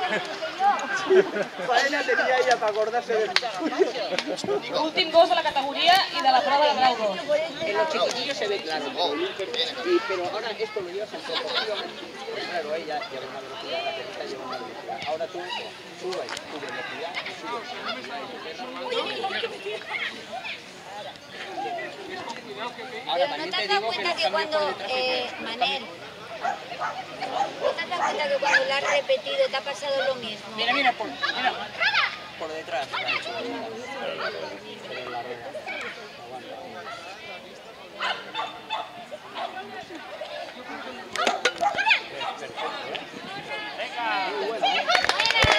Faena tenía ella para acordarse de... Últim gos de la categoría y de la prueba de grau 2. En los chiquitillos se ve claro, pero ahora esto lo llevas en proporción. Claro, ella lleva una velocidad, la pelota lleva una velocidad. Ahora tú subes tu velocidad y subes. Ahora ¿No también te te has dado digo que cuenta los que cambios cuando, por detrás... Manel, ¿no te has dado cuenta que cuando lo has repetido te ha pasado lo mismo? Mira, por detrás.